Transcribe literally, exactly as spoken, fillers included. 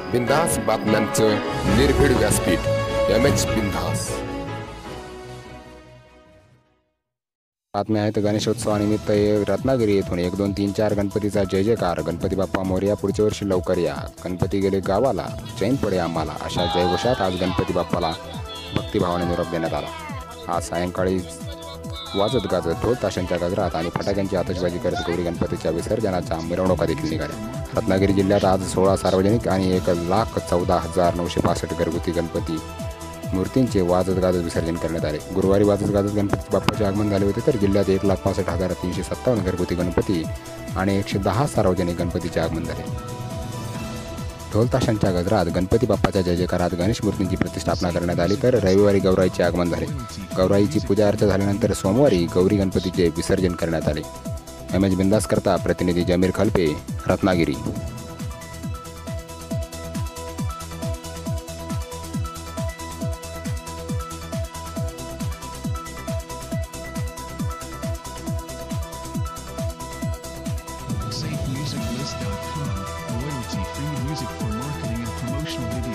बिंदास बातम्यांचं निर्भीड व्यासपीठ एम एच बिंदास. बातम्या आहेत. गणेशोत्सवानिमित्त रत्नागिरी येथून एक दोन तीन चार गणपतीचा जय जयकार. गणपती बाप्पा मोरया, पुढच्या वर्षी लवकर या. गणपती गेले गावाला, चैन पडे आम्हाला. अशा जयघोषात आज गणपती बाप्पाला भक्तिभावाने निरोप देण्यात आला. आज सायंकाळी वाजत गाजत ढोल ताशांच्या गजरात आणि फटाक्यांची आतषबाजी करत गौरी गणपतीच्या विसर्जनाच्या मिरवणुका देखील निघाल्या. रत्नागिरी जिल्ह्यात आज सोळा सार्वजनिक आणि एक लाख चौदा हजार नऊशे पासष्ट घरगुती गणपती मूर्तींचे वाजत गाजत विसर्जन करण्यात आले. गुरुवारी वाजत गाजत गणपती बाप्पाचे आगमन झाले होते, तर जिल्ह्यात एक लाख पासष्ट हजार तीनशे सत्तावन्न घरगुती गणपती आणि एकशे दहा सार्वजनिक गणपतीचे आगमन झाले. ढोल ताशांच्या गजरात गणपती बाप्पाच्या जय जयकारात गणेश मूर्तींची प्रतिष्ठापना करण्यात आली, तर रविवारी गौराईचे आगमन झाले. गौराईची पूजा अर्चा झाल्यानंतर सोमवारी गौरी गणपतीचे विसर्जन करण्यात आले. एम एच बिंदास करता प्रतिनिधी जमीर खलपे, Ratnagiri. safe music list dot com, royalty free music for marketing and promotional